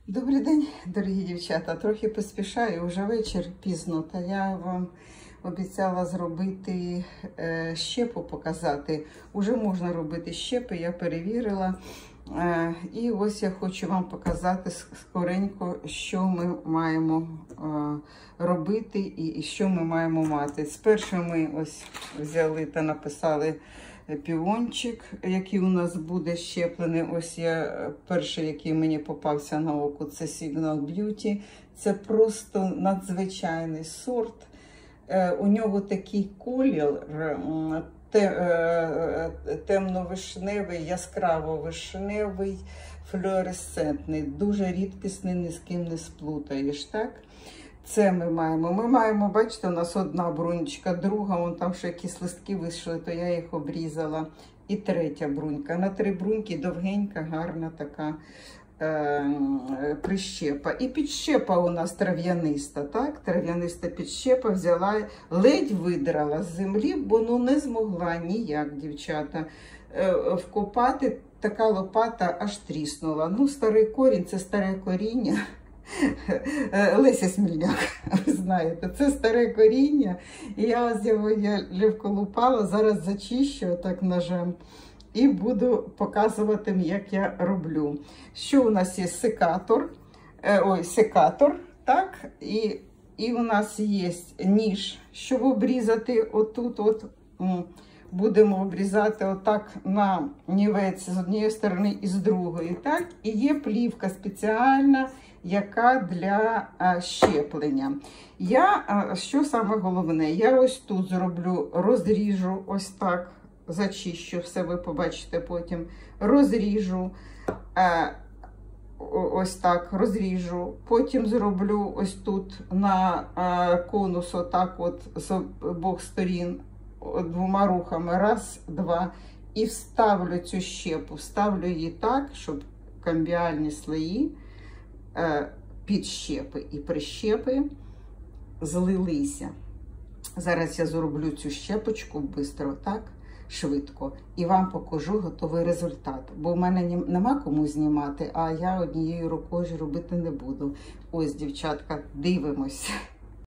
Добрий день, дорогі дівчата. Трохи поспішаю, вже вечір пізно, та я вам обіцяла зробити щепу, показати. Уже можна робити щепи, я перевірила. І ось я хочу вам показати скоренько, що ми маємо робити і що ми маємо мати. Спершу ми ось взяли та написали піончик, який у нас буде щеплений. Ось я перший, який мені попався на око, це Signal Beauty. Це просто надзвичайний сорт. У нього такий колір темно-вишневий, яскраво-вишневий, флуоресцентний, дуже рідкісний, ні з ким не сплутаєш, так? Це ми маємо. Ми маємо, бачите, у нас одна брунька, друга, вон там ще якісь листки вийшли, то я їх обрізала. І третя брунька. На 3 бруньки довгенька, гарна така прищепа. І підщепа у нас трав'яниста, так? Трав'яниста підщепа взяла, ледь видрала з землі, бо ну не змогла ніяк, дівчата, вкопати. Така лопата аж тріснула. Ну, старий корінь, це старе коріння. Леся Смільняк, ви знаєте, це старе коріння. І я ось його вколупала, зараз зачищу так ножем і буду показувати, як я роблю. Що у нас є? Секатор, так? І у нас є ніж, щоб обрізати отут, будемо обрізати отак на нівець з однієї сторони і з другої, так? І є плівка спеціальна, яка для щеплення. Що саме головне, я ось тут зроблю, розріжу ось так, зачищу, все ви побачите потім, розріжу, ось так розріжу, потім зроблю ось тут на конус, отак от з обох сторін, 2 рухами, раз, 2, і вставлю цю щепу, вставлю її так, щоб камбіальні слої підщепи і прищепи злилися. Зараз я зроблю цю щепочку бистро, так, швидко, і вам покажу готовий результат. Бо в мене нема кому знімати, а я однією рукою ж робити не буду. Ось, дівчатка, дивимось.